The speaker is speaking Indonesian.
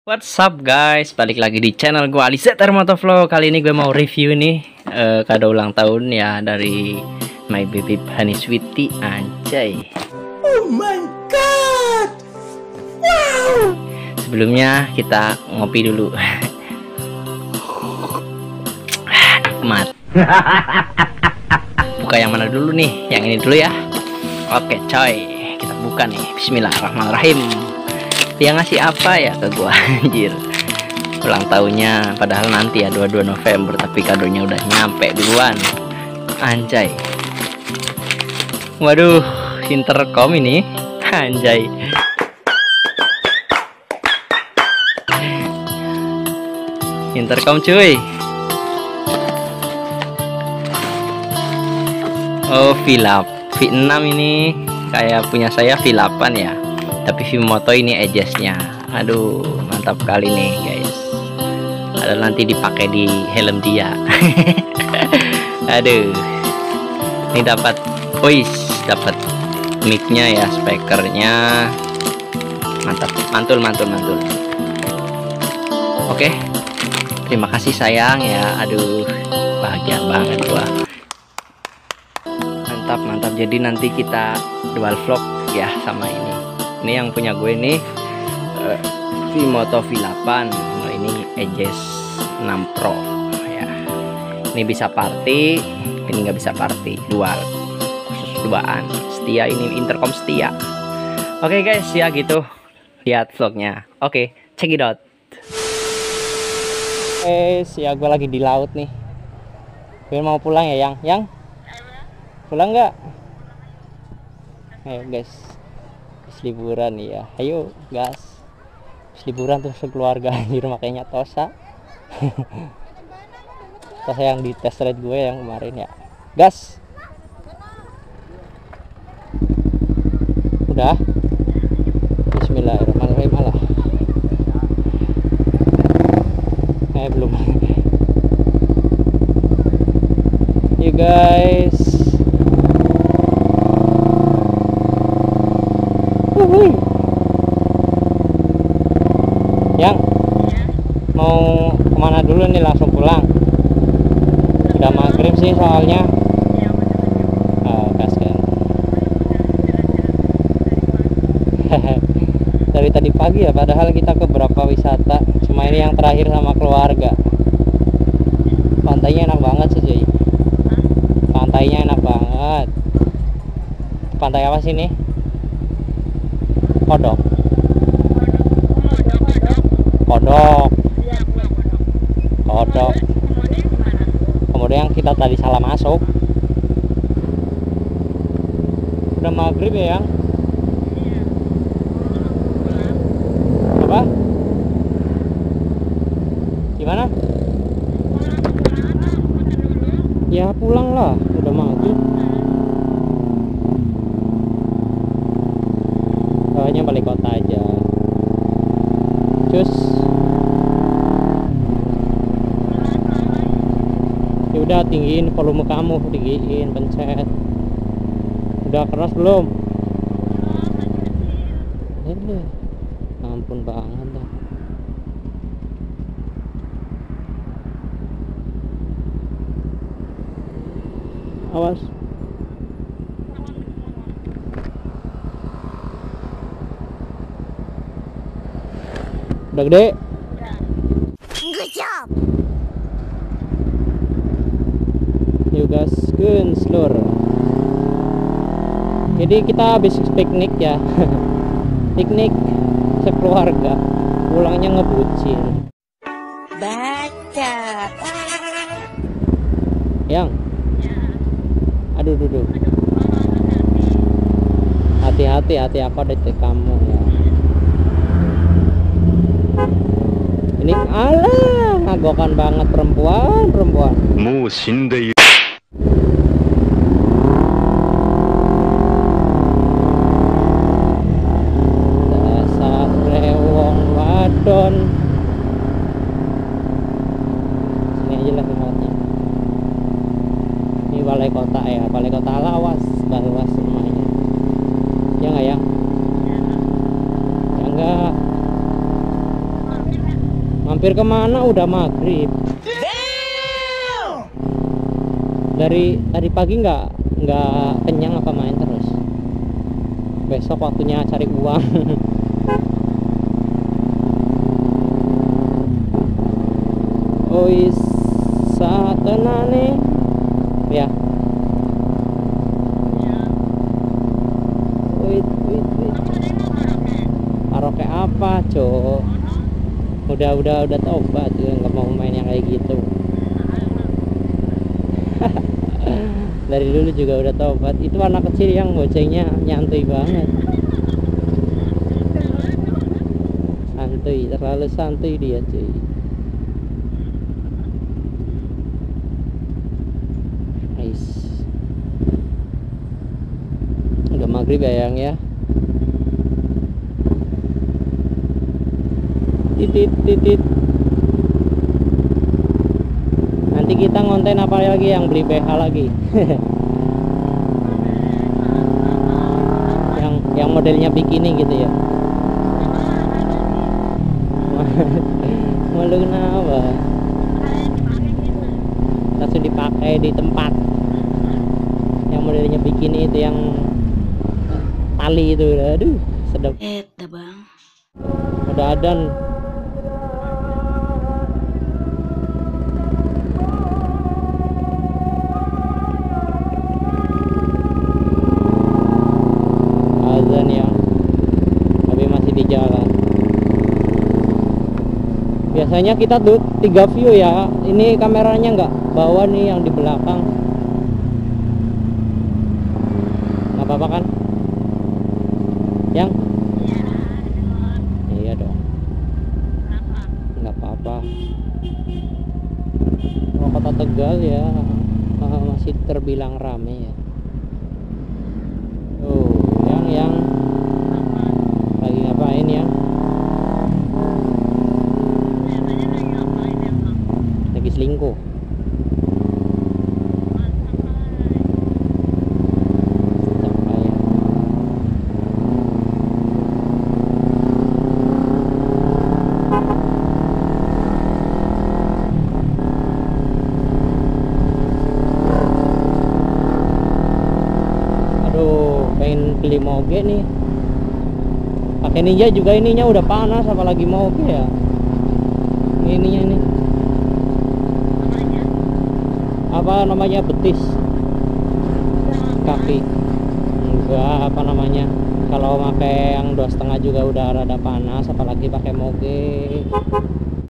What's up guys, balik lagi di channel gue Alizeta Motovlog. Kali ini gue mau review nih kado ulang tahun ya dari my baby Honey Sweetie. Anjay, oh my god, wow. Sebelumnya kita ngopi dulu. Nikmat. Buka yang mana dulu nih? Yang ini dulu ya. Oke coy, kita buka nih. Bismillahirrahmanirrahim. Dia ngasih apa ya ke gua, anjir. Ulang tahunnya padahal nanti ya 22 November, tapi kadonya udah nyampe duluan. Anjay. Waduh, intercom ini. Anjay. Intercom cuy. Oh, V6 ini kayak punya saya V8 ya. Tapi Vimoto ini edge-nya. Aduh, mantap kali nih guys. Ada nanti dipakai di helm dia. Aduh. Ini dapat dapat mic-nya ya, speakernya. Mantap, mantul. Oke. Terima kasih sayang ya. Aduh, bahagia banget gua. Mantap. Jadi nanti kita dual vlog ya sama ini. Ini yang punya gue nih Vimoto V8. Ini Edges 6 Pro ya. Ini bisa party, ini nggak bisa party, dual, khusus duaan. Setia, ini intercom setia. Oke guys ya gitu, lihat vlognya. Oke, check it out. Ya gue lagi di laut nih. Gue mau pulang ya yang pulang nggak? Ayo guys, liburan ya, ayo gas. Liburan tuh sekeluarga anjir, makanya Tosa. Tosa yang di test ride gue yang kemarin ya. Gas. Udah. Bismillahirrahmanirrahim. Alah. Belum. You guys. Yang mau kemana dulu nih, langsung pulang? Udah maghrib sih soalnya. Gas kan. Dari tadi pagi ya, padahal kita ke beberapa wisata, cuma ini yang terakhir sama keluarga. Pantainya enak banget sih cuy. Pantainya enak banget. Pantai apa sih nih? Kodok. Kemudian kita tadi salah masuk. Udah maghrib ya yang? Apa? Gimana? Ya pulang lah, udah maghrib. Soalnya balik kota aja. Cus. Ya udah, tinggiin volume kamu, tinggiin, pencet. Udah keras belum? Ini ampun banget dah. Awas. Udah gede? Good job. Yuk gas, gun slur. Jadi kita habis piknik ya. Piknik sekeluarga, pulangnya ngebucin. Baca. Yang aduh duduk. Hati-hati aku ada di kamu ya. Ini alah, ngagokan banget perempuan. Mau shindei. Dasar rewong wadon. Sini aja lah tempatnya. Ini balai kota ya, balai kota Lawas, Baluas semuanya. Ya nggak ya? Ya enggak. Hampir kemana udah maghrib. Dari tadi pagi nggak kenyang apa main terus. Besok waktunya cari uang. Ois satenane ya. Wait. Karaoke apa, Cok? Udah tobat juga nggak mau main yang kayak gitu. Dari dulu juga udah tobat. Itu anak kecil yang gocengnya nyantuy banget. Santuy, terlalu santuy dia, cuy. Nice. Udah maghrib ya, Yang ya. Titit. Nanti kita ngonten apa lagi yang beli BH lagi. yang modelnya bikini gitu ya. Malu kenapa? Langsung dipakai di tempat. Yang modelnya bikini itu yang tali itu, aduh, sedap. Bang. Udah adan. Azan ya, tapi masih di jalan. Biasanya kita tuh 3 view ya. Ini kameranya nggak bawa nih yang di belakang. Nggak apa-apa kan? Yang? Iya dong. Nggak apa-apa. Kalau kota Tegal ya masih terbilang rame ya. Oh, yang lagi ngapain ya? Lagi selingkuh. Pengen beli moge nih. Pakai Ninja juga ininya udah panas, apalagi moge ya. Ininya nih. Apa namanya, betis kaki. Enggak, apa namanya? Kalau pakai yang 2,5 juga udah rada panas, apalagi pakai moge.